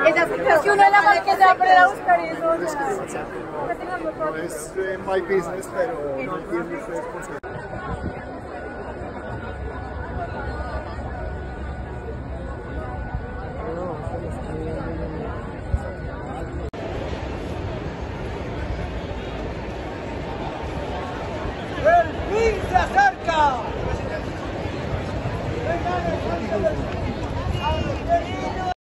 Es que uno de la marquesa para buscar eso. No es my business, pero no entiendo ustedes por qué. ¡El fin se acerca! ¡Vengan,